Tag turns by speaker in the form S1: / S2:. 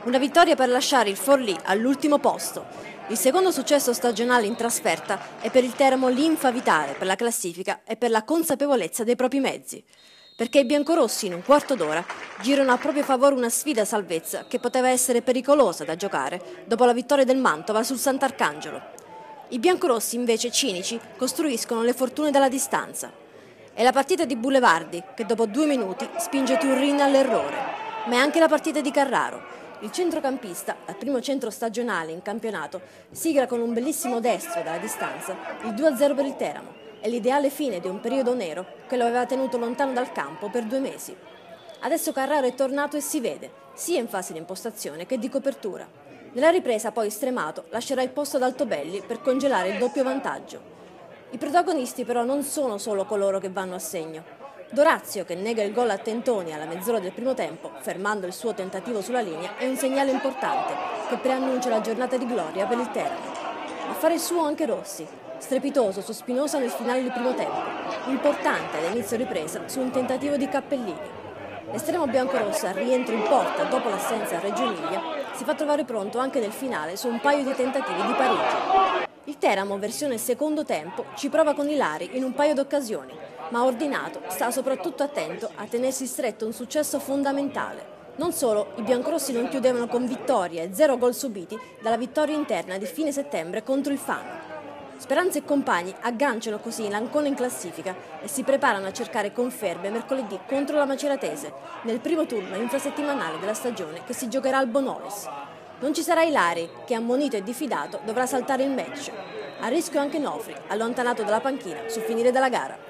S1: Una vittoria per lasciare il Forlì all'ultimo posto. Il secondo successo stagionale in trasferta è per il Teramo linfa vitale per la classifica e per la consapevolezza dei propri mezzi. Perché i biancorossi in un quarto d'ora girano a proprio favore una sfida a salvezza che poteva essere pericolosa da giocare dopo la vittoria del Mantova sul Sant'Arcangelo. I biancorossi invece cinici costruiscono le fortune dalla distanza. È la partita di Bulevardi che dopo 2 minuti spinge Turrin all'errore, ma è anche la partita di Carraro. Il centrocampista, al primo centro stagionale in campionato, sigla con un bellissimo destro dalla distanza il 2-0 per il Teramo. È l'ideale fine di un periodo nero che lo aveva tenuto lontano dal campo per 2 mesi. Adesso Carraro è tornato e si vede, sia in fase di impostazione che di copertura. Nella ripresa poi stremato lascerà il posto ad Altobelli per congelare il doppio vantaggio. I protagonisti però non sono solo coloro che vanno a segno. Dorazio, che nega il gol a Tentoni alla mezz'ora del primo tempo, fermando il suo tentativo sulla linea, è un segnale importante che preannuncia la giornata di gloria per il Teramo. A fare il suo anche Rossi, strepitoso su Spinosa nel finale del primo tempo, importante ad inizio ripresa su un tentativo di Cappellini. L'estremo biancorosso al rientro in porta dopo l'assenza a Reggio Emilia si fa trovare pronto anche nel finale su un paio di tentativi di pareggio. Il Teramo, versione secondo tempo, ci prova con Ilari in un paio d'occasioni, ma Ordinato sta soprattutto attento a tenersi stretto un successo fondamentale. Non solo, i biancorossi non chiudevano con vittoria e 0 gol subiti dalla vittoria interna di fine settembre contro il Fano. Speranza e compagni agganciano così l'Ancona in classifica e si preparano a cercare conferme mercoledì contro la Maceratese, nel primo turno infrasettimanale della stagione che si giocherà al Bonolis. Non ci sarà Ilari, che ammonito e diffidato dovrà saltare il match. A rischio anche Nofri, allontanato dalla panchina sul finire della gara.